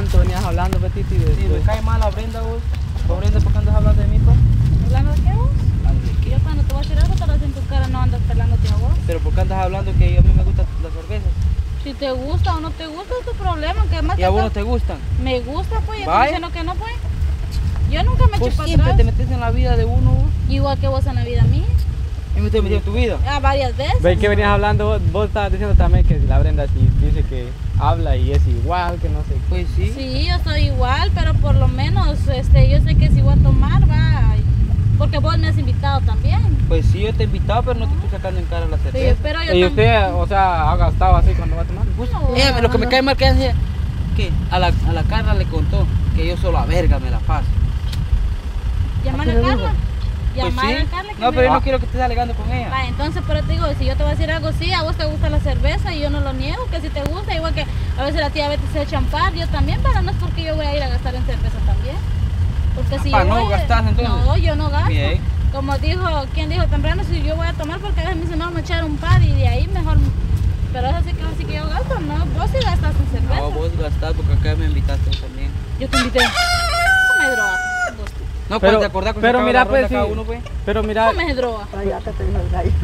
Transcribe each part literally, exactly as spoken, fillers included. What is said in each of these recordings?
tanto venías hablando, Petito, y de... Sí, me cae mal la Brenda, vos. ¿Vos, Brenda, por qué andas hablando de mí, pa? ¿Hablando de qué vos? Yo cuando te voy a decir algo te lo hago en tu cara, no andas pelándote a vos. Pero ¿por qué andas hablando que a mí me gustan las cervezas? Si te gusta o no te gusta es tu problema, ¿qué más ¿Y a vos no te gustan? Me gusta, pues, yo Vaya. estoy diciendo que no, pues. Yo nunca me eché Vos para siempre atrás. te metes en la vida de uno, vos. Igual que vos en la vida mía. Y me estoy metiendo en tu vida. Ah, varias veces. ¿Ves que venías hablando? Vos, vos estabas diciendo también que la Brenda sí dice que habla y es igual, que no sé. Pues sí. Sí, yo soy igual, pero por lo menos este, yo sé que si voy a tomar, va. Porque vos me has invitado también. Pues sí, yo te he invitado, pero no te estoy sacando en cara la Sí, cerveza. pero yo ¿Y tam- usted, o sea, ha gastado así cuando va a tomar? Pues, No, ella, lo que me no. cae mal que hace, que a la, a la Carla le contó que yo solo a verga me la paso. llamar a Carla. Llamar Pues sí. a Carla. que No, me- pero yo no quiero que estés alegando con ella. Va, entonces, pero te digo, si yo te voy a decir algo, sí, a vos te gusta la cerveza y yo no lo niego, que si te gusta, igual que a veces la tía Betty se echa champán, yo también, pero no es porque yo voy a ir a gastar en cerveza también. Porque si Ah, yo ¿no voy a- gastás, entonces? No, yo no gasto. Bien. Como dijo, quien dijo temprano, si yo voy a tomar porque a veces me dicen, no, me echar un par y de ahí mejor. Pero eso sí que así que yo gasto, ¿no? Vos sí gastas en cerveza. No, vos gastás porque acá me invitaste vos también. Yo te invité. Come droga. Vos. No, Pero- pues te acordás que pero se acaba mira, la ronda pues, cada sí. uno, pues. Pero mira, Come droga. Ay, ya te tengo el gallo.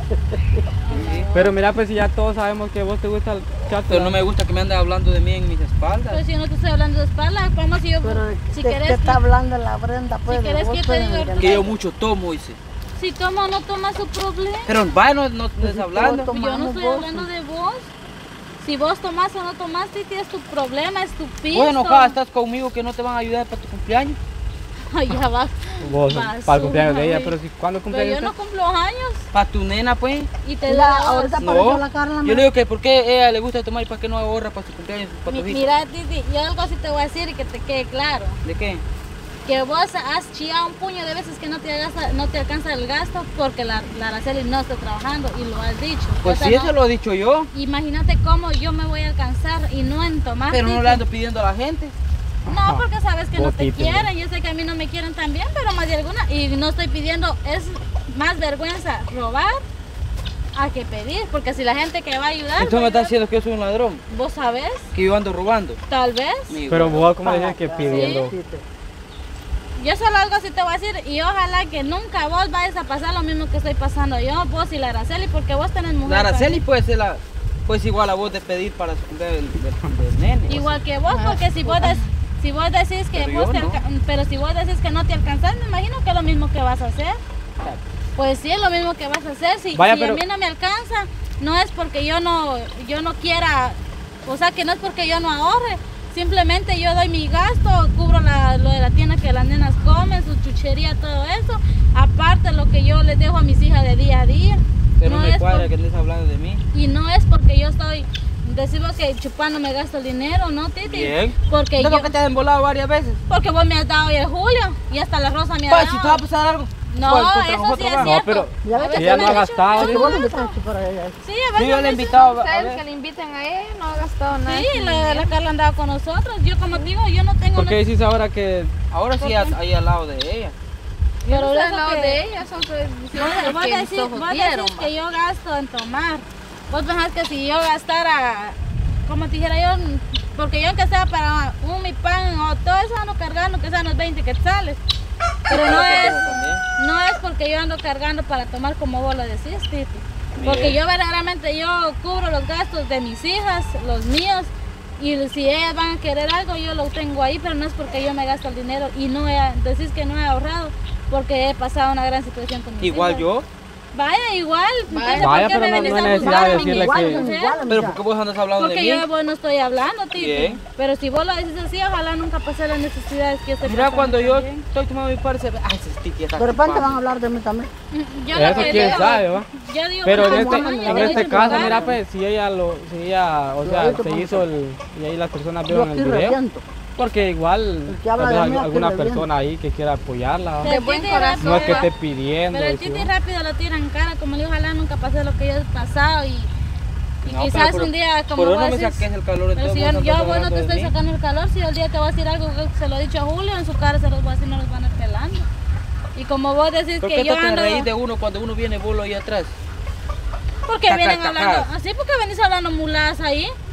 Sí. pero mira, pues si ya todos sabemos que a vos te gusta el chato. Pero no me gusta que me andes hablando de mí en mis espaldas. Pero si yo no te estoy hablando de espalda, ¿cómo si yo, Pero si ¿qué, querés ¿qué que- está hablando la Brenda? Pues, de querés vos, que te pues, diga Miguel. ahorita- Que yo mucho tomo, dice. Si toma o no toma su problema. Pero vaya, no, no Pues estés si hablando. todos Yo no tomamos estoy vos, hablando de vos. Si vos tomás o no tomás, Titi, es tu problema, es tu piso. Vos enojada estás conmigo que no te van a ayudar para tu cumpleaños. Ay, ya va. Vos, Basura, para el cumpleaños de ella, güey. pero si, ¿cuándo Pero cumpleaños yo no usted? cumplo años Para tu nena, pues. y te Mira, da. ahorita apareció No. la Carla. Yo ¿no? le digo que por qué a ella le gusta tomar y para qué no ahorra para su cumpleaños, para tu Mi- hija. Mira, Titi, yo algo así te voy a decir y que te quede claro. ¿De qué? Que vos has chillado un puño de veces que no te, gasta- no te alcanza el gasto porque la, la Araceli no está trabajando y lo has dicho. Pues O sea, sí, no- eso lo he dicho yo. Imagínate cómo yo me voy a alcanzar y no en tomar. Pero no Titi. le ando pidiendo a la gente. No, porque sabes que no te Poquito, quieren, yo sé que a mí no me quieren también, pero más de alguna, y no estoy pidiendo, es más vergüenza robar a que pedir, porque si la gente que va a ayudar, Entonces va me a estás ayudar, diciendo que yo soy un ladrón, vos sabés, que yo ando robando. tal vez. Mi Pero güey. vos, ¿cómo decías que pidiendo? Sí, sí. Yo solo algo así te voy a decir, y ojalá que nunca vos vayas a pasar lo mismo que estoy pasando yo, vos y la Araceli, porque vos tenés mujer. La Araceli también. puede ser la, pues igual a vos de pedir para su cumpleaños del, del- del nene. o sea. Igual que vos, porque si vos, des- si vos decís que Pero vos yo te no. alca- pero si vos decís que no te alcanzas, me imagino que es lo mismo que vas a hacer. Pues sí, es lo mismo que vas a hacer. Si, Vaya, si pero- a mí no me alcanza, no es porque yo no, yo no quiera, o sea, que no es porque yo no ahorre. Simplemente yo doy mi gasto, cubro la- lo de la tienda que las nenas comen, su chuchería, todo eso. Aparte lo que yo les dejo a mis hijas de día a día. Pero No me es cuadra por- que estés hablando de mí. Y no es porque yo estoy, decimos que chupando me gasto el dinero, ¿no, Titi? Bien. Porque ¿No yo, porque te has embolado varias veces? porque vos me has dado hoy en julio y hasta la rosa me ha Pues dado. si te va a pasar algo. No, pues, contra eso nosotros sí es va. cierto. No, pero Ya ves A que veces ella me no ha han dicho, gastado, "No, Porque ¿sí? vos no no gasto". me estás para ella. Sí, a Sí, veces yo le me he dicen- invitado a Ustedes ver. que le inviten a ella no ha gastado nada. Sí, con la, dinero. la Carla andaba con nosotros. Yo como digo, yo no tengo ¿Por qué una- decís ahora que Ahora sí, a- ahí al lado de ella. Yo pero no estoy eso al lado que- de ella, son ustedes diciendo Vos, vos que decís, mis ojos vos vieron, decís va. que yo gasto en tomar. Vos pensás que si yo gastara, como te dijera yo, porque yo aunque sea para un mi pan o todo eso ando cargando que sean unos veinte quetzales. Pero no es, no es porque yo ando cargando para tomar como vos lo decís, Titi. Porque Bien. yo verdaderamente yo cubro los gastos de mis hijas, los míos. Y si ellas van a querer algo, yo lo tengo ahí, pero no es porque yo me gasto el dinero y no he, decís que no he ahorrado, porque he pasado una gran situación con mis Igual hijas. yo. Vaya, igual. Entonces, Vaya, ¿por qué pero me no- venís no hay a necesidad juzgar de a mí? decirle Igual, que- son iguales, Pero mira. ¿por qué vos andas hablando de Porque mí? yo de vos no estoy hablando, Titi. Bien. Pero si vos lo decís así, ojalá nunca pase las necesidades que estoy Mira, pasando cuando yo también. estoy tomando mi par, se ve, ay, ese titi está De repente ocupado. van a hablar de mí también. Yo lo eso que quién digo- sabe, va? Yo digo, Pero en bueno, este, no, en yo en le este echo caso, lugar. mira, pues, si ella lo, si ella, o Yo sea, ahorita se pongo- hizo el, y ahí las personas Yo vieron aquí el video, resiento. porque igual, El que habla tal vez de mí, aquí alguna reviento. persona ahí que quiera apoyarla, ¿va? Sí. De buen Titi corazón. No es que va. esté pidiendo, Pero el y si Titi va. rápido lo tira en cara, como le digo, ojalá nunca pase lo que yo he pasado y, y No, quizás pero por- un día como Por vos eso no me decís, saques el calor de pero todo. si yo, yo bueno te estoy sacando el calor, si el día te voy a decir algo que se lo he dicho a Julio, en su cara se los voy a decir, no los van a ir pelando. Y como vos decís ¿Por que qué yo te ando... reís de uno cuando uno viene bolo ahí atrás? Porque Taca, vienen taca. hablando, así porque venís hablando muladas ahí.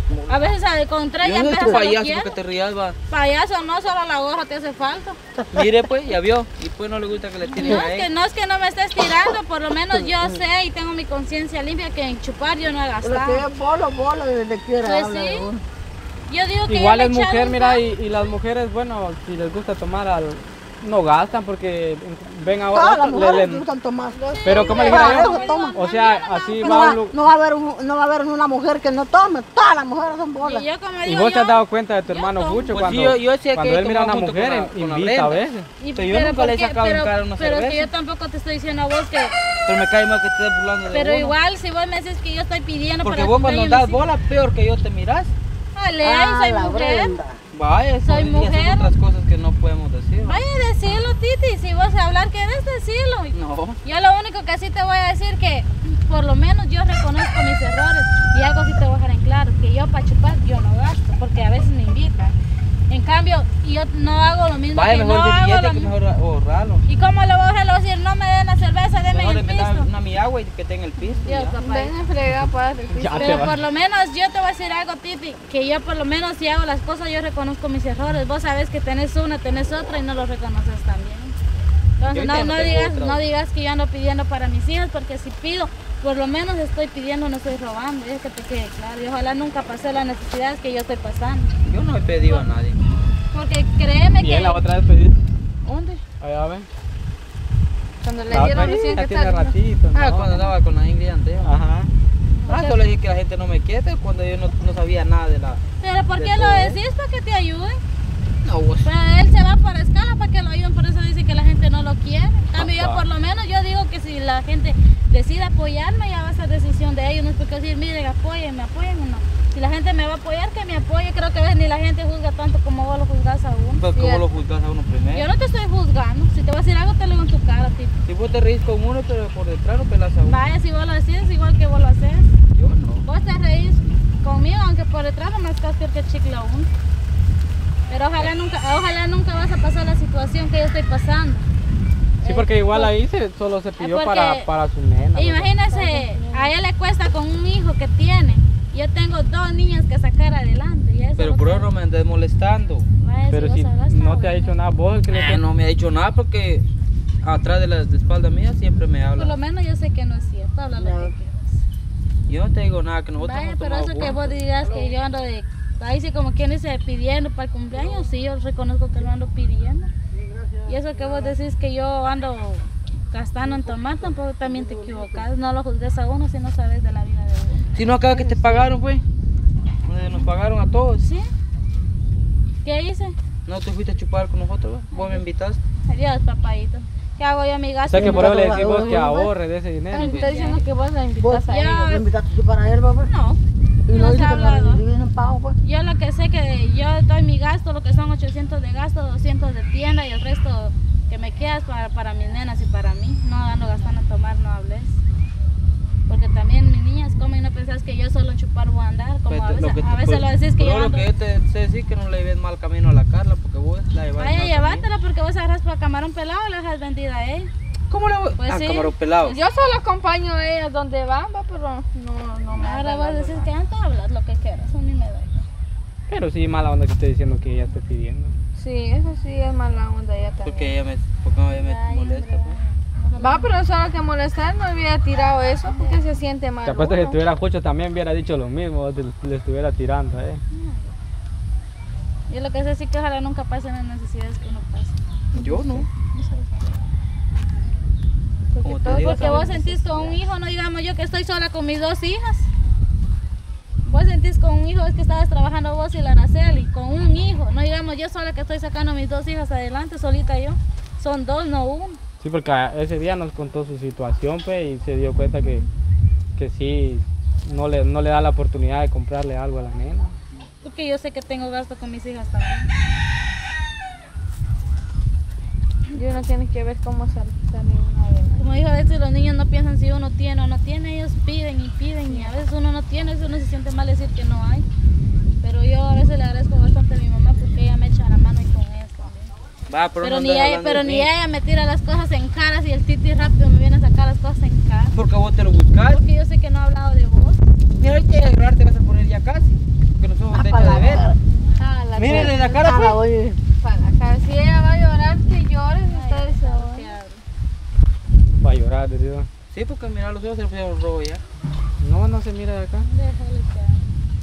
A veces al contrario, Yo ya no soy empiezas a payaso loquear. porque te rías, va. Payaso no, solo la gorra te hace falta. Mire pues, ya vio. Y pues no le gusta que le tiren No a es, que, él. no es que no me estés tirando, por lo menos yo sé y tengo mi conciencia limpia que en chupar yo no he Lo que gastado. es bolo, bolo, desde quiera Pues habla sí. de uno. Yo digo que Igual yo es me he echado mujer, un mira, par- y, y las mujeres, bueno, si les gusta tomar, al, no gastan porque ven a Todas las otros, le- mujeres le- gustan tomar. pero como le Para dijera eso yo, toman. o sea, así No va va, un lu- no va a haber un- no va a haber una mujer que no tome. Todas las mujeres son bolas. Y yo como Y digo vos te has yo, dado cuenta de tu yo hermano tomo. Fucho Pues cuando, sí, yo- yo sé que cuando yo él mira a una tomo junto mujer, con la- con la invita a Brenda. veces. y- Pero yo nunca ¿por le he qué? sacado en pero, cara una pero es que cerveza. yo tampoco te estoy diciendo a vos que... Pero me cae mal que estés burlando de Pero uno. igual, si vos me decís que yo estoy pidiendo Porque para vos cuando cumpleaños, das me bola, peor que yo te miras. Dale, Ah, soy la mujer. Brenda. Vaya, eso, Soy y esas mujer. otras cosas que no podemos decir. Vaya a decirlo, Titi, si vos a hablar querés decirlo. No. Yo lo único que sí te voy a decir que por lo menos yo reconozco mis errores y algo sí te voy a dejar en claro, que yo para chupar yo no gasto, porque a veces me invitan. En cambio, yo no hago lo mismo Vaya, que mejor no de hago billete lo que mismo. mejor ahorrarlo. ¿Y cómo lo voy a decir? No me den la cerveza, denme Mejor el de dar pisto. una mi agua y que tenga el pisto. y Dios, ya. papá. Ven a fregar para el piso. Ya te Pero va. por lo menos yo te voy a decir algo, Titi, que yo por lo menos si hago las cosas yo reconozco mis errores. Vos sabés que tenés una, tenés otra y no los reconoces también. Entonces Yo no, ya no no tengo digas, otra. no digas que yo ando pidiendo para mis hijos, porque si pido, por lo menos estoy pidiendo, no estoy robando, es que te quede claro. Y ojalá nunca pase las necesidades que yo estoy pasando. Yo no he pedido a nadie. Porque créeme Y que... él la otra vez pedí, ¿Dónde? allá ven, Cuando le la otra dieron vez, recién ya que tiene tal. ratito, Ah, ¿no? cuando andaba con la Ingrid Anteo. Ajá. Ah, solo dije que la gente no me quiere cuando yo no, no sabía nada de la... Pero ¿por de qué lo todo. decís? Para que te ayuden. No, vos. Pero él se va por escala para que lo ayuden, por eso dice que la gente no lo quiere. En cambio, yo Papá. por lo menos yo digo que si la gente decide apoyarme, ya va a ser decisión de ellos. No es porque decir, miren, apoyen, me apoyen o no. Si la gente me va a apoyar, que me apoye. Creo que a veces ni la gente juzga tanto como vos lo juzgas a uno. Pues como Fíjate. lo juzgas a uno primero. Yo no te estoy juzgando. Si te voy a decir algo, te lo digo en tu cara, tipo. Si vos te reís con uno, pero por detrás no pelas a uno. Vaya, si vos lo decís, igual que vos lo haces. Yo no. Vos te reís conmigo, aunque por detrás no me estás peor que chicle uno. Pero ojalá nunca, ojalá nunca vas a pasar la situación que yo estoy pasando. Sí, Eh, porque igual por- ahí se, solo se pidió porque- para, para su nena. ¿verdad? Imagínese, a ella le cuesta con un hijo que tiene. Yo tengo dos niñas que sacar adelante. Y eso Pero lo por que- eso no me andes molestando. Vaya, Pero vos si sabrás, no está te ha bueno. dicho nada, vos el que le Eh, no me ha dicho nada porque atrás de la de espalda mía siempre me Por lo habla. menos yo sé que no es cierto, habla lo No. que quieras. Yo no te digo nada, que nosotros Vaya, hemos pero tomado eso que juntos. vos digas que yo ando de... Ahí sí como quien dice pidiendo para el cumpleaños, sí, yo reconozco que lo ando pidiendo. Y eso que vos decís que yo ando gastando en tomar, tampoco también te equivocas. No lo juzgues a uno si no sabes de la vida de uno. Si no acaba que te pagaron, pues. Donde nos pagaron a todos. ¿Sí? ¿Qué hice? No te fuiste a chupar con nosotros, ¿va? Vos me invitaste. Adiós, papadito. ¿Qué hago yo, mi O gasto? sea que por eso le decís vos Invitado que a uno, ahorre de ese dinero. Ay, pues. está diciendo que vos la Vos invitas a Ya. ella. ¿le invitaste tú para él, papá? No. Y no no se dice ha que no hablado. le vienen pago, pues. Yo lo que sé que yo doy mi gasto, lo que son ochocientos de gasto, doscientos de tienda y el resto que me queda es para, para mis nenas y para mí. No ando gastando en tomar, no hables. Porque también mis niñas comen y no pensás que yo solo en chupar voy a andar. Como Pues, a veces, lo que a te- veces pues, lo decís que pero yo lo ando... que yo te sé decir que no le ves mal camino a la Carla porque vos la llevas Vaya, mal llévatela porque vos agarras para camarón pelado y la dejas vendida a él. camino. ¿Cómo le voy? Pues ah, sí. camarón pelado. Yo solo acompaño a ellas donde van, va, pero no, no me Ahora andan vos dando decís nada. que antes hablas lo que quieras, a mí me da igual. Pero sí, mala onda que esté diciendo que ella esté pidiendo. Sí, eso sí es mala onda ella también. Porque ella me, porque no, ella me Ay, molesta. hombre. Pues. Va, pero solo que molestar no hubiera tirado eso porque se siente mal. Te apuesto que si uno. estuviera Fucho también hubiera dicho lo mismo, te- le estuviera tirando, eh. Yo lo que sé sí que ojalá nunca pasen las necesidades que uno pasa. Yo no. Porque Como te todos digo, Porque pasamos vos sentís con un hijo, no digamos yo que estoy sola con mis dos hijas. Vos sentís con un hijo, es que estabas trabajando vos y la Araceli, con un hijo. No digamos yo sola que estoy sacando a mis dos hijas adelante, solita yo. Son dos, no uno. Sí, porque ese día nos contó su situación, pues, y se dio cuenta que, que sí, no le, no le da la oportunidad de comprarle algo a la nena. Porque yo sé que tengo gasto con mis hijas también. Y uno tiene que ver cómo sal- sale una adelante. Como dijo, a veces los niños no piensan si uno tiene o no tiene, ellos piden y piden y a veces uno no tiene, eso uno se siente mal decir que no hay. Pero yo a veces le agradezco bastante a mi mamá porque ella me echa la mano y con esto también. Va, pero, Pero, no ni, andas ella, hablando pero de ni mí. ella me tira las cosas en caras y el titi rápido me viene a sacar las cosas en cara. Porque vos te lo buscas. Porque yo sé que no he hablado de vos. Mira, ahorita de grabar te vas a poner ya casi. usted para echa la de ver. cara. Ah, la Mírele cara. la cara, Cara, pues. oye. Para la cara. Si ella va a llorar, que llore. Ustedes se van. Va a llorar, digo. Sí, porque mira los ojos se le pusieron rojo ya. No, no se mira de acá. Déjale que hable.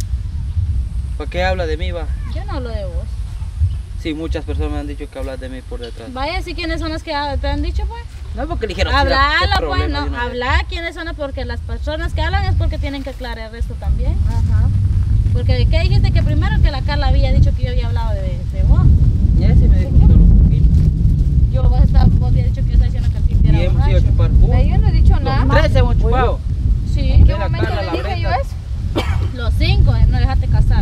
¿Para qué habla de mí, va? Yo no hablo de vos. Sí, muchas personas me han dicho que hablas de mí por detrás. Vaya, si quiénes son los que te han dicho, pues. No, porque le dijeron... sí, ¿qué Hablarlo, pues, problema? no. Yo no sé. Hablar quiénes son, porque las personas que hablan es porque tienen que aclarar esto también. Ajá. Porque, ¿qué dijiste? Que primero que la Carla había dicho que yo había hablado de, de vos. Ya sí me dijo solo un poquito. Yo, vos, estaba, vos habías dicho que yo estaba diciendo que el Titi Y era hemos ido a borracho. chupar Pero juntos. yo no he dicho nada. Los tres hemos chupado. Sí, ¿En qué Ve la momento Carla, le la dije yo Brenda. eso? los cinco, eh, no dejaste casar.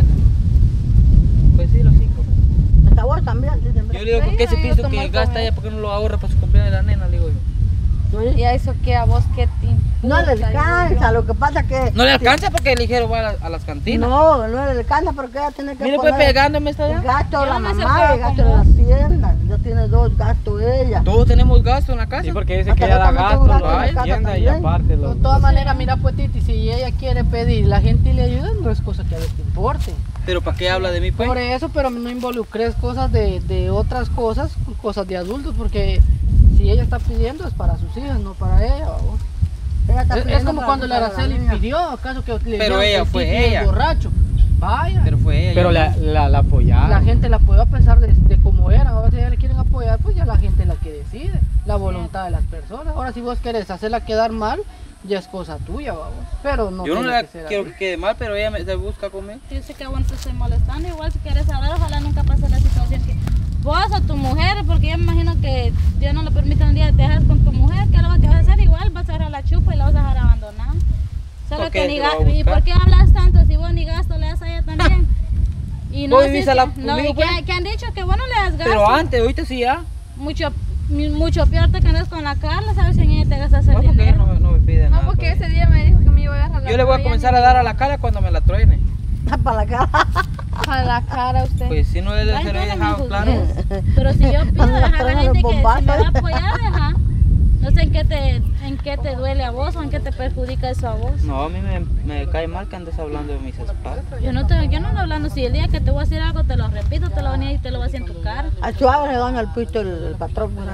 Pues sí, los cinco. Hasta vos también. dice, Yo le digo, ¿por qué ese Yo no piso iba a que tomar gasta con ella? él. ¿Por qué no lo ahorra para su cumpleaños de la nena? Le digo yo. Oye, Y a eso que a vos qué te no importa, le digo alcanza, yo. lo que pasa que... No le alcanza porque le dijeron va a, la- a las cantinas. No, no le alcanza porque ella tiene que Mire, pues poner pegándome esta el ya. gasto de Yo la me mamá, acercaba el gasto con de la vos. tienda. Ya tiene dos gastos ella. Todos tenemos gasto en la casa. Sí, porque dice Hasta que ella da yo también gasto, tengo lo gasto en la hay, casa tienda y también. aparte lo... De todas maneras, mira pues Titi, si ella quiere pedir, la gente le ayuda, no es cosa que a veces te importe. Pero ¿para qué habla de mí, pues? Por eso, pero no involucres cosas de, de otras cosas, cosas de adultos, porque si ella está pidiendo es para sus hijas, no para ella. ¿Vamos? Ella está Es, es pidiendo como para- cuando la para Araceli niña. pidió, ¿acaso que le Pero dijeron ella que el fue Titi es ella. borracho? Vaya, Pero fue ella. Pero la, la, la apoyaron. la gente la apoyó a pesar de, de cómo era. Ahora si ella le quieren apoyar, pues ya la gente es la que decide, la voluntad de las personas. Ahora si vos querés hacerla quedar mal, ya es cosa tuya, vamos. Pero no Yo no tiene la que ser quiero así. que quede mal, pero ella me, se busca conmigo. Yo sé que a vos te estoy molestando. Igual si quieres hablar, ojalá nunca pase la situación que vos o tu mujer, porque yo me imagino que Dios no le permite un día que te dejas con tu mujer, ¿qué es lo que vas a hacer? Igual vas a agarrar la chupa y la vas a dejar abandonada. Solo ¿Por que qué ni te va a ga- ¿Y buscar? por qué hablas tanto si vos ni gasto le das a ella también? Y ¿Vos si vivís es a la- que- no, conmigo, y que, pues? que han dicho que vos no le das gasto. Pero antes, ahorita sí ya. Mucho, mi- mucho peor te quedas con la Carla, sabes si en ella te gastas el No, porque ella dinero. no, me- no me pide No, nada. porque todavía. ese día me dijo que me iba a agarrar la Yo le voy a toalla, comenzar ni a dar a me la cara cuando me la truene. Para la cara. A la cara a usted. Pues si no le Ay, se lo he no, no me dejado juzgues. claro. Pero si yo pido Cuando la dejar a la traen gente los que si me va a bombazos. apoyar, deja. No sé en qué te, en qué te duele a vos o en qué te perjudica eso a vos. No, a mí me, me cae mal que andes hablando de mis espaldas. Yo no te, yo no ando hablando, si el día que te voy a decir algo te lo repito, te lo voy a y te lo voy a decir en tu cara. A suave le dan al pito el, el patrón, ¿verdad?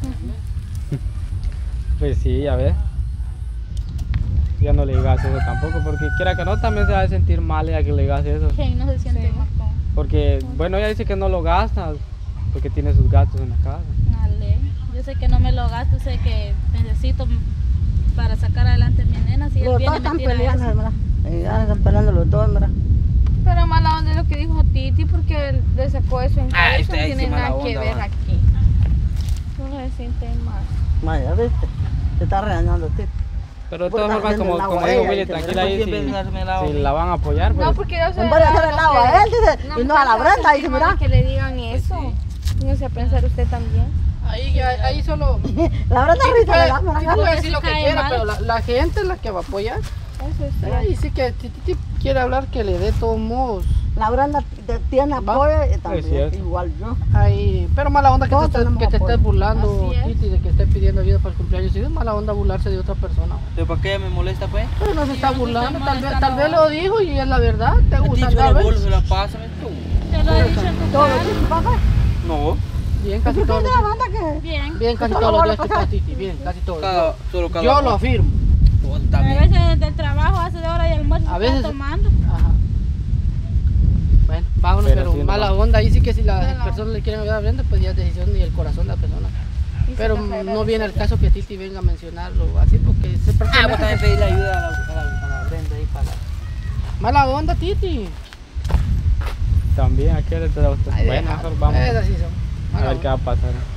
Pues sí, ya ves. Ya no le digas eso tampoco, porque quiera que no, también se va a sentir mal ya que le digas eso. ¿Quién no se siente mal? Porque, bueno, ella dice que no lo gasta, porque tiene sus gastos en la casa. Dale. Yo sé que no me lo gasto, sé que necesito para sacar adelante a mi nena. Si él Los viene dos y me están tira peleando, eso. ¿verdad? Y ya están peleando los dos, ¿verdad? Pero mala onda es lo que dijo Titi porque él le sacó eso en cara. Ay, Eso no usted ahí sí tiene mala nada que onda, ver va. aquí. Uno se siente mal. Vaya, ¿viste? Te está regañando, tío. Pero de Por todas estar formas, como, haciendo el como agua a digo, ella, Willy, dice, tranquila ¿por ahí, qué si, siempre darme el agua? si la van a apoyar, pues... No, porque yo sé. En vez de hacer el agua a él, dice, y no a la Brenda, dice, mira. Que le digan eso. No sé pensar usted también. Ahí, ahí, ahí solo... La Brenda Sí, ahorita le da, puede, sí ¿verdad? puede decir lo que cae quiera, mal. pero la, la gente es la que va a apoyar. Eso sí. Ahí sí que si Titi quiere hablar, que le dé todos modos. La Brenda te- tiene apoyo y también, cierto. igual yo. Ahí, pero mala onda que te Todos estés, tenemos que te apoyo. estés burlando, Así es. Titi, de que esté pidiendo ayuda para el cumpleaños. Sí, es mala onda burlarse de otra persona. ¿Pero para qué ella me molesta, pues? Pero no se está no te burlando, está tal vez, molestando tal vez ahora. lo dijo y es la verdad. Te A ti gusta yo la andar, bolsa, ¿ves? la pásame tú. Te lo he dicho en tu Todo cara. lo papá. No, Bien, casi ¿Por todos qué los la días. Brenda que? Bien. Bien, casi Solo todos los vos días lo que pasás. está Titi. Bien, casi todos. cada, solo cada Yo uno. lo afirmo. Vos A también. veces del trabajo hace de hora y almuerzo A se veces- está tomando. Ajá. Bueno, vámonos, Pero pero, sí, no mala va. onda. Ahí sí que si las Mala personas le quieren ayudar a Brenda, pues ya es decisión y el corazón de la persona. Y se Pero las no agradece. viene el caso que Titi venga a mencionarlo así, porque se Ah, vos pertenece. también pedirle ayuda a la, a la, a la Brenda ahí para... Mala onda, Titi. También, ¿a qué hora te da usted? Ay, Bueno, deja. mejor vamos Esas sí son. a Mala ver qué va onda. a pasar.